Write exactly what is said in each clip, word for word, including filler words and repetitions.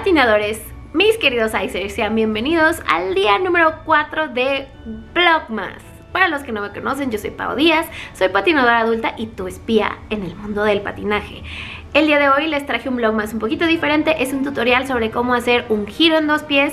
patinadores, mis queridos icers, sean bienvenidos al día número cuatro de Vlogmas. Para los que no me conocen, yo soy Pau Díaz, soy patinadora adulta y tu espía en el mundo del patinaje. El día de hoy les traje un Vlogmas un poquito diferente, es un tutorial sobre cómo hacer un giro en dos pies.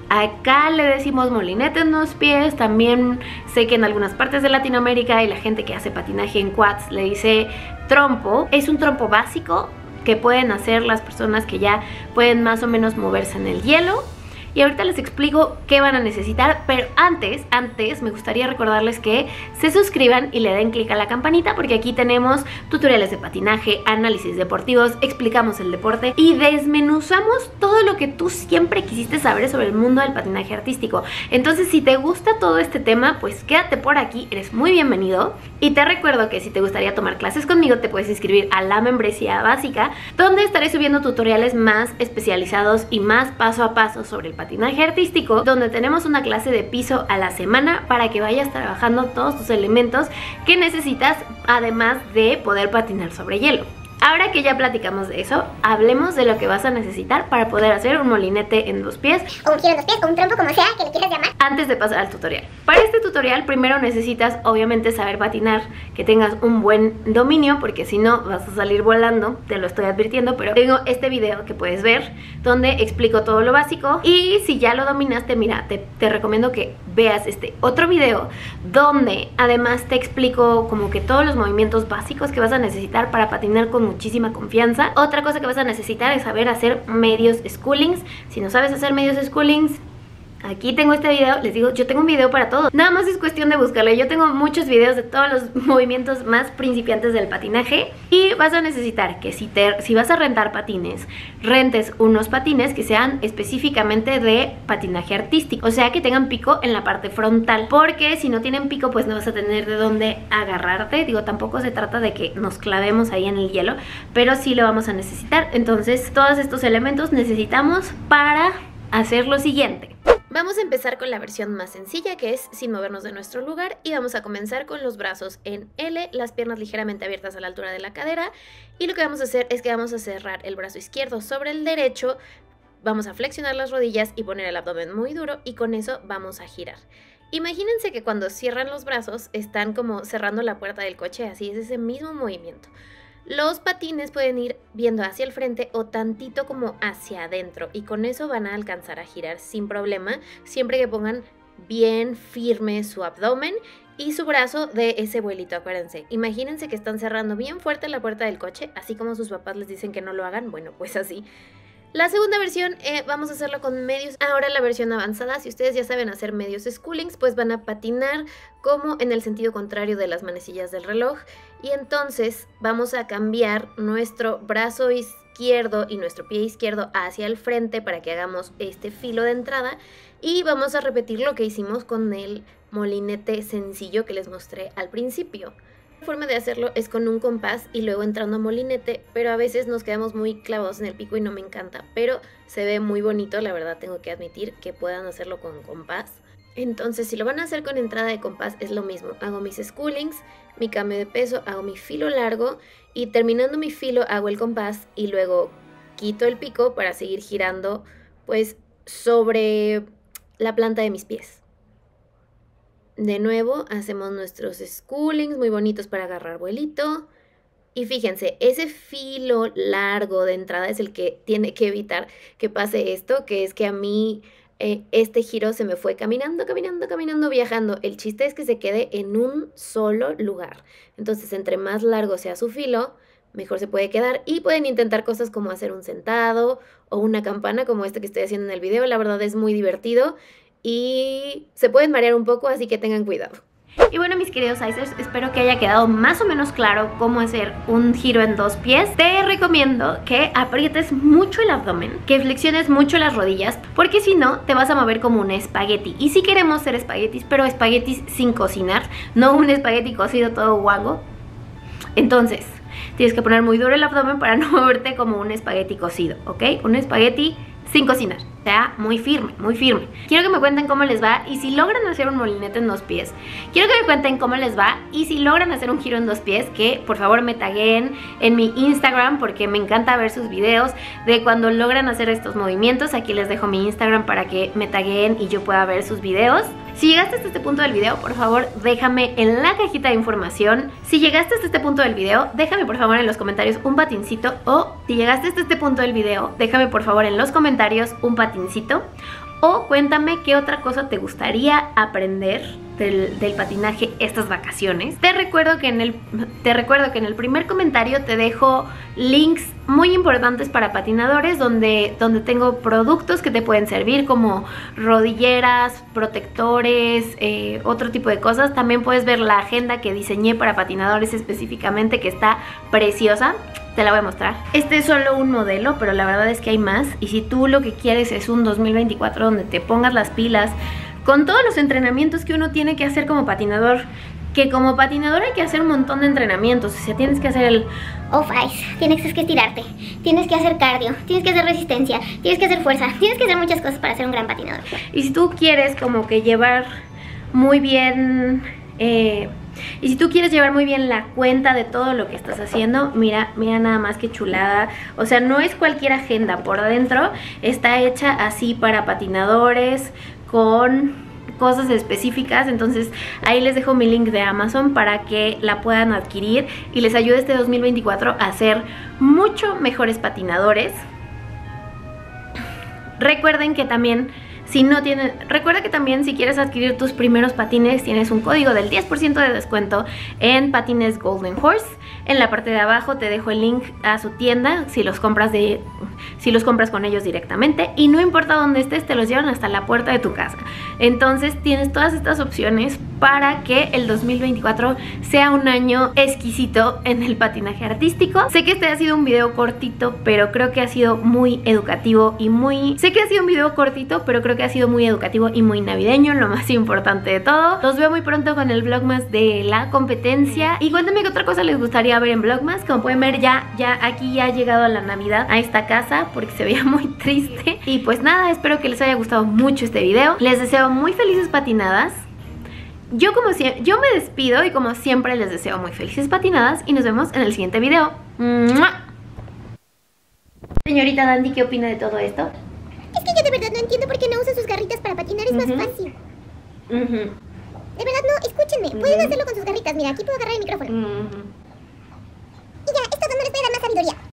Acá le decimos molinete en dos pies, también sé que en algunas partes de Latinoamérica y la gente que hace patinaje en quads le dice trompo. Es un trompo básico que pueden hacer las personas que ya pueden más o menos moverse en el hielo. Y ahorita les explico qué van a necesitar, pero antes, antes me gustaría recordarles que se suscriban y le den clic a la campanita porque aquí tenemos tutoriales de patinaje, análisis deportivos, explicamos el deporte y desmenuzamos todo lo que tú siempre quisiste saber sobre el mundo del patinaje artístico. Entonces, si te gusta todo este tema, pues quédate por aquí, eres muy bienvenido. Y te recuerdo que si te gustaría tomar clases conmigo, te puedes inscribir a la membresía básica, donde estaré subiendo tutoriales más especializados y más paso a paso sobre el patinaje patinaje artístico, donde tenemos una clase de piso a la semana para que vayas trabajando todos tus elementos que necesitas, además de poder patinar sobre hielo. Ahora que ya platicamos de eso, hablemos de lo que vas a necesitar para poder hacer un molinete en dos pies, o un giro en dos pies, o un trompo, como sea que le quieras llamar, antes de pasar al tutorial. Para este tutorial primero necesitas obviamente saber patinar, que tengas un buen dominio, porque si no vas a salir volando, te lo estoy advirtiendo, pero tengo este video que puedes ver donde explico todo lo básico. Y si ya lo dominaste, mira, te, te recomiendo que veas este otro video donde además te explico como que todos los movimientos básicos que vas a necesitar para patinar con muchísima confianza. Otra cosa que vas a necesitar es saber hacer medios schoolings. Si no sabes hacer medios schoolings, aquí tengo este video. Les digo, yo tengo un video para todo. Nada más es cuestión de buscarle. Yo tengo muchos videos de todos los movimientos más principiantes del patinaje. Y vas a necesitar que si, te, si vas a rentar patines, rentes unos patines que sean específicamente de patinaje artístico. O sea, que tengan pico en la parte frontal. Porque si no tienen pico, pues no vas a tener de dónde agarrarte. Digo, tampoco se trata de que nos clavemos ahí en el hielo, pero sí lo vamos a necesitar. Entonces, todos estos elementos necesitamos para hacer lo siguiente. Vamos a empezar con la versión más sencilla, que es sin movernos de nuestro lugar, y vamos a comenzar con los brazos en L, las piernas ligeramente abiertas a la altura de la cadera, y lo que vamos a hacer es que vamos a cerrar el brazo izquierdo sobre el derecho, vamos a flexionar las rodillas y poner el abdomen muy duro, y con eso vamos a girar. Imagínense que cuando cierran los brazos están como cerrando la puerta del coche, así es ese mismo movimiento. Los patines pueden ir viendo hacia el frente o tantito como hacia adentro, y con eso van a alcanzar a girar sin problema, siempre que pongan bien firme su abdomen y su brazo de ese vuelito. Acuérdense, imagínense que están cerrando bien fuerte la puerta del coche, así como sus papás les dicen que no lo hagan, bueno, pues así. La segunda versión eh, vamos a hacerlo con medios. Ahora la versión avanzada, si ustedes ya saben hacer medios schoolings, pues van a patinar como en el sentido contrario de las manecillas del reloj. Y entonces vamos a cambiar nuestro brazo izquierdo y nuestro pie izquierdo hacia el frente para que hagamos este filo de entrada. Y vamos a repetir lo que hicimos con el molinete sencillo que les mostré al principio. La forma de hacerlo es con un compás y luego entrando a molinete, pero a veces nos quedamos muy clavados en el pico y no me encanta, pero se ve muy bonito, la verdad tengo que admitir que puedan hacerlo con compás. Entonces, si lo van a hacer con entrada de compás es lo mismo, hago mis schoolings, mi cambio de peso, hago mi filo largo y terminando mi filo hago el compás y luego quito el pico para seguir girando pues sobre la planta de mis pies. De nuevo hacemos nuestros schoolings muy bonitos para agarrar vuelito. Y fíjense, ese filo largo de entrada es el que tiene que evitar que pase esto, que es que a mí eh, este giro se me fue caminando, caminando, caminando, viajando. El chiste es que se quede en un solo lugar. Entonces, entre más largo sea su filo, mejor se puede quedar. Y pueden intentar cosas como hacer un sentado o una campana como esta que estoy haciendo en el video. La verdad es muy divertido. Y se pueden marear un poco, así que tengan cuidado. Y bueno, mis queridos icers, espero que haya quedado más o menos claro cómo hacer un giro en dos pies. Te recomiendo que aprietes mucho el abdomen, que flexiones mucho las rodillas, porque si no, te vas a mover como un espagueti. Y si queremos hacer espaguetis, pero espaguetis sin cocinar, no un espagueti cocido todo guango. Entonces, tienes que poner muy duro el abdomen para no moverte como un espagueti cocido, ¿ok? Un espagueti sin cocinar. sea muy firme, muy firme. Quiero que me cuenten cómo les va y si logran hacer un molinete en dos pies. Quiero que me cuenten cómo les va y si logran hacer un giro en dos pies, que por favor me tagueen en mi Instagram porque me encanta ver sus videos de cuando logran hacer estos movimientos. Aquí les dejo mi Instagram para que me tagueen y yo pueda ver sus videos. Si llegaste hasta este punto del video, por favor déjame en la cajita de información. Si llegaste hasta este punto del video, déjame por favor en los comentarios un patincito. O si llegaste hasta este punto del video, déjame por favor en los comentarios un patincito. O cuéntame qué otra cosa te gustaría aprender del, del patinaje estas vacaciones. Te recuerdo que en el, te recuerdo que en el primer comentario te dejo links muy importantes para patinadores donde, donde tengo productos que te pueden servir como rodilleras, protectores, eh, otro tipo de cosas. También puedes ver la agenda que diseñé para patinadores específicamente, que está preciosa. Te la voy a mostrar. Este es solo un modelo, pero la verdad es que hay más. Y si tú lo que quieres es un dos mil veinticuatro donde te pongas las pilas con todos los entrenamientos que uno tiene que hacer como patinador, que como patinador hay que hacer un montón de entrenamientos. O sea, tienes que hacer el off-ice, tienes que estirarte, tienes que hacer cardio, tienes que hacer resistencia, tienes que hacer fuerza, tienes que hacer muchas cosas para ser un gran patinador. Y si tú quieres como que llevar muy bien... Eh, y si tú quieres llevar muy bien la cuenta de todo lo que estás haciendo, mira, mira nada más que chulada. O sea, no es cualquier agenda. Por dentro está hecha así para patinadores, con cosas específicas. Entonces ahí les dejo mi link de Amazon para que la puedan adquirir y les ayude este dos mil veinticuatro a ser mucho mejores patinadores. Recuerden que también... Si no tienen, recuerda que también si quieres adquirir tus primeros patines tienes un código del diez por ciento de descuento en Patines Golden Horse. En la parte de abajo te dejo el link a su tienda si los compras de si los compras con ellos directamente, y no importa dónde estés, te los llevan hasta la puerta de tu casa. Entonces tienes todas estas opciones para que el dos mil veinticuatro sea un año exquisito en el patinaje artístico. Sé que este ha sido un video cortito, pero creo que ha sido muy educativo y muy... Sé que ha sido un video cortito, pero creo que ha sido muy educativo y muy navideño, lo más importante de todo. Los veo muy pronto con el vlogmas de la competencia. Y cuéntenme qué otra cosa les gustaría ver en vlogmas. Como pueden ver, ya, ya aquí ya ha llegado la Navidad a esta casa porque se veía muy triste. Y pues nada, espero que les haya gustado mucho este video. Les deseo muy felices patinadas. Yo como siempre, yo me despido y como siempre les deseo muy felices patinadas y nos vemos en el siguiente video. ¡Mua! Señorita Dandy, ¿qué opina de todo esto? Es que yo de verdad no entiendo por qué no usan sus garritas para patinar, es uh-huh. más fácil. Uh-huh. De verdad no, escúchenme, uh-huh. pueden hacerlo con sus garritas, mira, aquí puedo agarrar el micrófono. Uh-huh. Y ya, esto no les puede dar más sabiduría.